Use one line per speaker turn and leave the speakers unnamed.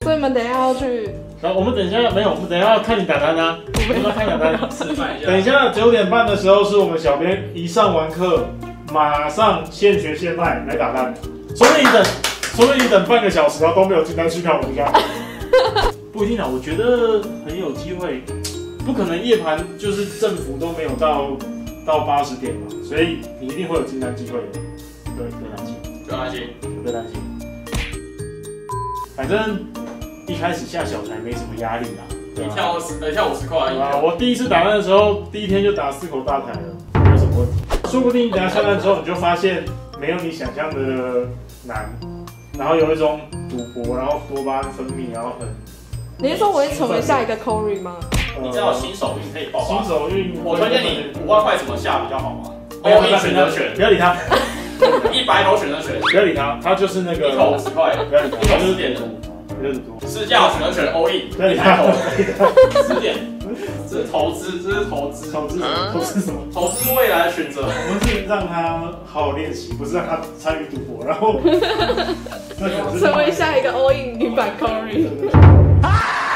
所以你们等一下要去。
然后我们等一下没有，我们等一下要看你打单啊，我们要看打单。
示范一下。
等一下9点半的时候是我们小编一上完课，马上现学现卖来打单，所以你等半个小时然后都没有进单去看我们家。不一定啊，我觉得很有机会，不可能夜盘就是政府都没有到80点嘛，所以你一定会有进单机会的。对，不用担心，
不用担心，
不用担心。反正一开始下小台没什么压力啦。
你跳50块而已。
啊，我第一次打单的时候，第一天就打4口大台了，没有什么问题。说不定你等下下单之后，你就发现没有你想象的难，然后有一种赌博，然后多巴胺分泌，然后很。
你是说我会成为下一个 Corey 吗？
你知道新手运可以爆发。
新手运，
我推荐你5万块怎么下比较好吗？all in 选择权，
不要理他。
100口选择权，
不要理他，他就是那个
1口50块，
不要理他，
1口10点，市价选择权 all in，
不要理他
10点，这是投资，
投资什么？
投资未来的选择。
我们是让他好好练习，不是让他参与赌博，然后
成为下一个 all in 女版 Corey。